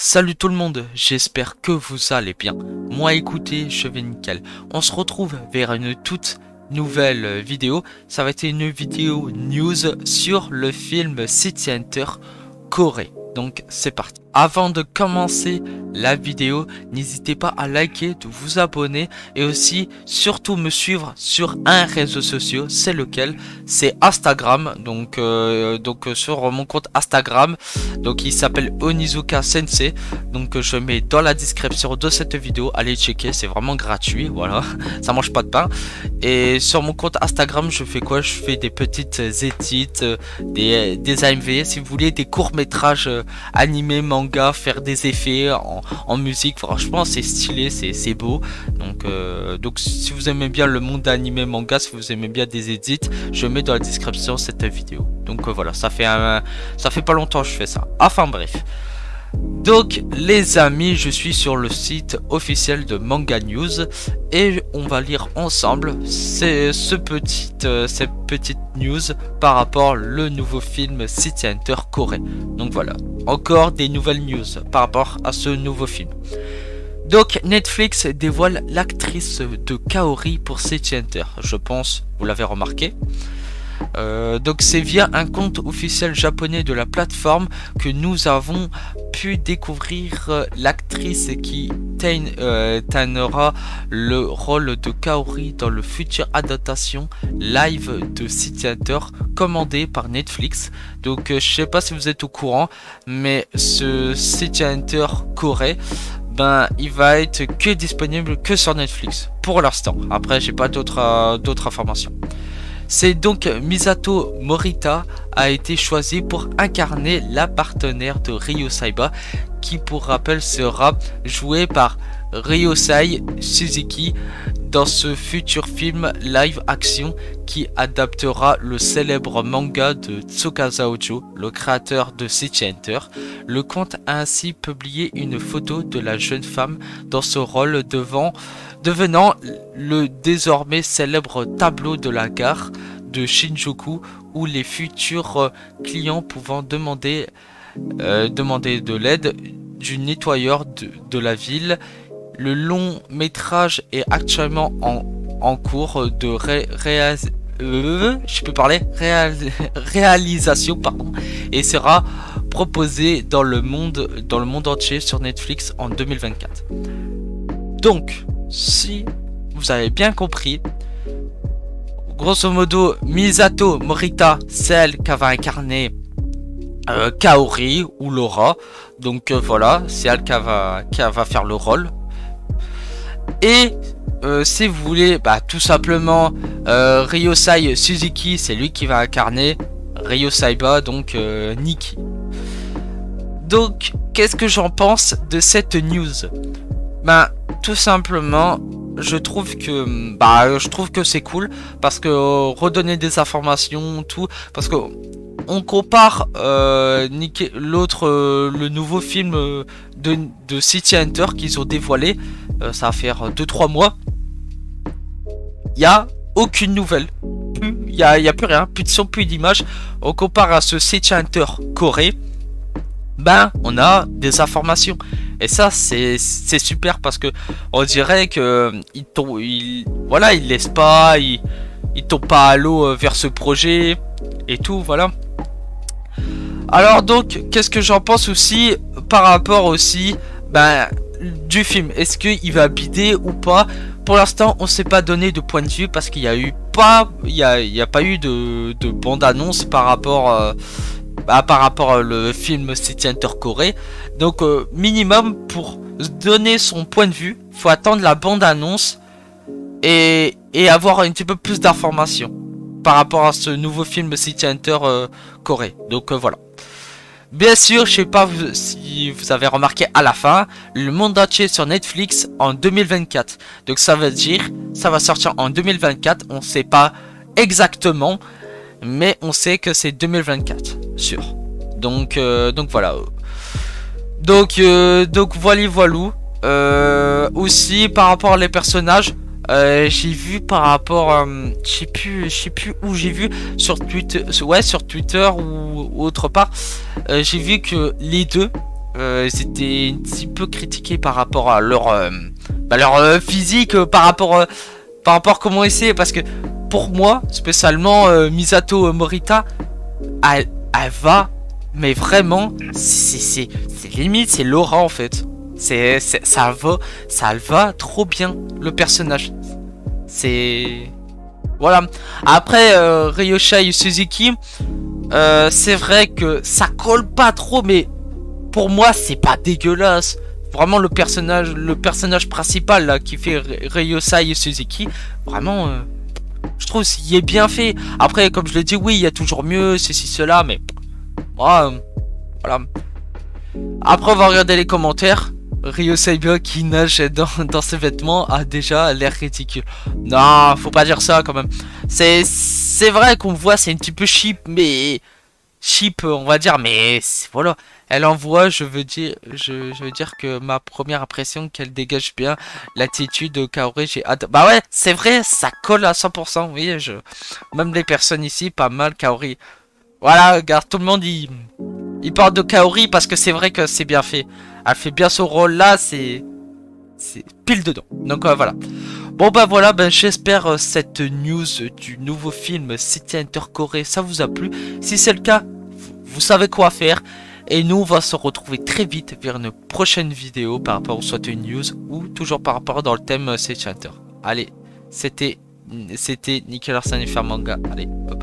Salut tout le monde, j'espère que vous allez bien. Moi écoutez, je vais nickel. On se retrouve vers une toute nouvelle vidéo. Ça va être une vidéo news sur le film City Hunter Corée. Donc c'est parti. Avant de commencer la vidéo, n'hésitez pas à liker, de vous abonner et aussi surtout me suivre sur un réseau social, c'est lequel? C'est Instagram, donc sur mon compte Instagram, donc il s'appelle Onizuka Sensei, donc je mets dans la description de cette vidéo, allez checker, c'est vraiment gratuit, voilà, ça mange pas de pain. Et sur mon compte Instagram, je fais quoi? Je fais des petites edits, des AMV, si vous voulez, des courts-métrages animés, manga, faire des effets en musique, franchement c'est stylé, c'est beau. Donc si vous aimez bien le monde animé manga, si vous aimez bien des edits, je mets dans la description cette vidéo. Donc voilà, ça fait pas longtemps que je fais ça. Enfin bref. Donc les amis, je suis sur le site officiel de Manga News et on va lire ensemble cette petite news par rapport au nouveau film City Hunter Corée. Donc voilà, encore des nouvelles news par rapport à ce nouveau film. Donc Netflix dévoile l'actrice de Kaori pour City Hunter, je pense, vous l'avez remarqué. Donc c'est via un compte officiel japonais de la plateforme que nous avons pu découvrir l'actrice qui tiendra le rôle de Kaori dans le futur adaptation live de City Hunter commandé par Netflix. Donc je sais pas si vous êtes au courant, mais ce City Hunter Corée, il va être que disponible que sur Netflix pour l'instant. Après j'ai pas d'autres informations. C'est donc Misato Morita a été choisi pour incarner la partenaire de Ryosaiba, qui pour rappel sera jouée par Ryosai Suzuki dans ce futur film live action qui adaptera le célèbre manga de Tsukasa Ojo, le créateur de City Hunter. Le compte a ainsi publié une photo de la jeune femme dans ce rôle devenant le désormais célèbre tableau de la gare de Shinjuku où les futurs clients pouvant demander de l'aide du nettoyeur de la ville. Le long métrage est actuellement en cours de réalisation et sera proposé dans le monde entier sur Netflix en 2024. Donc, si vous avez bien compris, grosso modo, Misato Morita, celle qui va incarner Kaori ou Laura. Donc voilà, c'est elle qui va faire le rôle. Et si vous voulez, tout simplement, Ryosai Suzuki, c'est lui qui va incarner Ryosaiba, donc Nikki. Donc, qu'est-ce que j'en pense de cette news? Tout simplement, je trouve que c'est cool parce que redonner des informations, tout, parce que on compare l'autre, le nouveau film de City Hunter qu'ils ont dévoilé, ça va faire 2-3 mois. Il y a aucune nouvelle, il y a plus rien, plus de son, plus d'image. On compare à ce City Hunter Corée, on a des informations. Et ça c'est super parce que on dirait que il laisse pas, il tombe pas à l'eau vers ce projet et tout, voilà. Alors donc qu'est-ce que j'en pense aussi par rapport aussi du film, est-ce qu'il va bider ou pas? Pour l'instant on s'est pas donné de point de vue parce qu'il y a pas eu de bande annonce par rapport le film City Hunter Corée. Donc minimum pour donner son point de vue, faut attendre la bande annonce et avoir un petit peu plus d'informations par rapport à ce nouveau film City Hunter Corée. Donc voilà. Bien sûr, je sais pas si vous avez remarqué à la fin, le monde entier sur Netflix en 2024. Donc ça veut dire, ça va sortir en 2024, on sait pas exactement, mais on sait que c'est 2024, sûr. Donc voilà. Donc voilà. Aussi par rapport aux personnages, j'ai vu par rapport, je sais plus où j'ai vu sur Twitter, sur Twitter ou autre part, j'ai vu que les deux, ils étaient un petit peu critiqués par rapport à leur physique, par rapport comment c'est, parce que pour moi, spécialement Misato Morita, elle va, mais vraiment, c'est limite, c'est Laura en fait. Ça va trop bien le personnage. C'est voilà. Après Ryoshai Suzuki, c'est vrai que ça colle pas trop, mais pour moi c'est pas dégueulasse. Vraiment le personnage principal là qui fait Ryoshai Suzuki, vraiment je trouve qu'il est bien fait. Après comme je l'ai dit, oui il y a toujours mieux, ceci cela, mais moi voilà. Après on va regarder les commentaires. Ryo Saibia qui nage dans ses vêtements a déjà l'air ridicule. Non, faut pas dire ça quand même. C'est vrai qu'on voit, c'est un petit peu cheap, mais cheap, on va dire, mais voilà. Elle envoie, je veux dire que ma première impression qu'elle dégage bien l'attitude de Kaori, j'ai hâte. Bah ouais, c'est vrai, ça colle à 100%. Oui, même les personnes ici, pas mal Kaori. Voilà, regarde, tout le monde il parle de Kaori parce que c'est vrai que c'est bien fait. Elle fait bien son rôle là, c'est pile dedans. Donc voilà. Bon bah voilà, ben j'espère cette news du nouveau film City Hunter Corée, ça vous a plu. Si c'est le cas, vous savez quoi faire. Et nous on va se retrouver très vite vers une prochaine vidéo par rapport soit une news ou toujours par rapport dans le thème City Hunter. Allez, c'était Nickel Arsène Manga. Allez, bye bye.